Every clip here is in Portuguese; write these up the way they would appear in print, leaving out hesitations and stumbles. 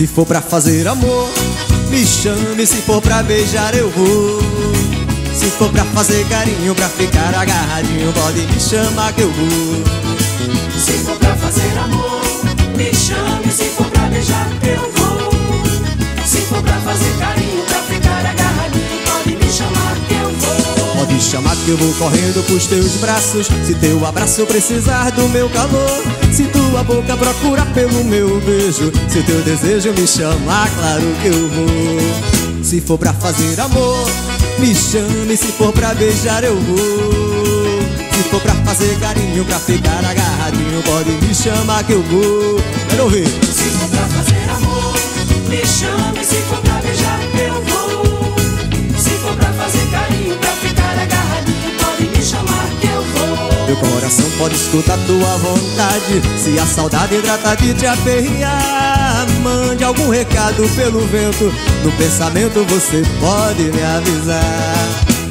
Se for pra fazer amor, me chame. Se for pra beijar eu vou. Se for pra fazer carinho, pra ficar agarradinho, pode me chamar que eu vou. Se for pra fazer amor, me chame. Se for pra beijar eu vou. Se for pra fazer carinho, pra ficar agarradinho, pode me chamar que eu vou. Pode chamar que eu vou correndo pros teus braços. Se teu abraço precisar do meu calor, se tua boca procurar pelo meu beijo, se teu desejo me chamar, claro que eu vou. Se for pra fazer amor, me chame. Se for pra beijar eu vou. Se for pra fazer carinho, pra ficar agarradinho, pode me chamar que eu vou. Quero ouvir. Se for pra fazer amor, me chame. Se for pra beijar eu vou. Se for pra fazer carinho, pra ficar agarradinho, pode me chamar que eu vou. Meu coração pode escutar tua vontade. Se a saudade trata de te aperrear, mande algum recado pelo vento. No pensamento você pode me avisar.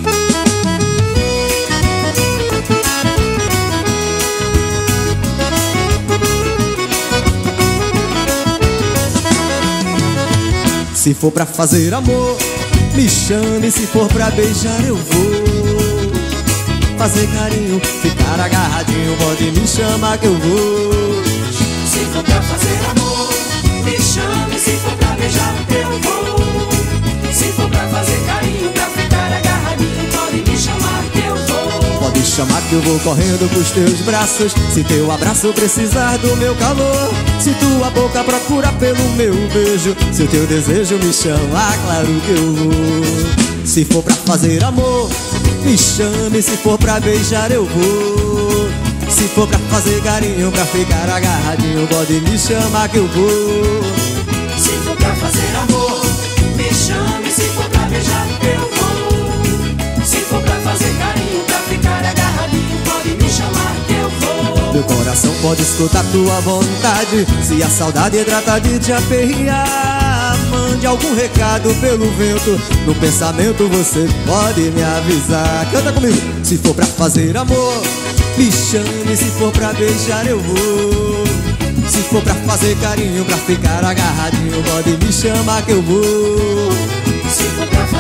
Se for pra fazer amor, me chame. Se for pra beijar eu vou. Fazer carinho, ficar agarradinho, pode me chamar que eu vou. Se for pra fazer amor, me chame. Se for pra beijar eu vou. Se for pra fazer carinho, pra ficar agarradinho, pode me chamar que eu vou. Pode chamar que eu vou correndo pros teus braços. Se teu abraço precisar do meu calor, se tua boca procurar pelo meu beijo, se o teu desejo me chamar, claro que eu vou. Se for pra fazer amor, me chame. Se for pra beijar eu vou. Se for pra fazer carinho, pra ficar agarradinho, pode me chamar que eu vou. Se for pra fazer amor, me chame. Se for pra beijar eu vou. Se for pra fazer carinho, pra ficar agarradinho, pode me chamar que eu vou. Meu coração pode escutar tua vontade. Se a saudade trata de te aperrear, mande algum recado pelo vento. No pensamento você pode me avisar. Canta comigo. Se for pra fazer amor, me chame. Se for pra beijar eu vou. Se for pra fazer carinho, pra ficar agarradinho, pode me chamar que eu vou. Se for pra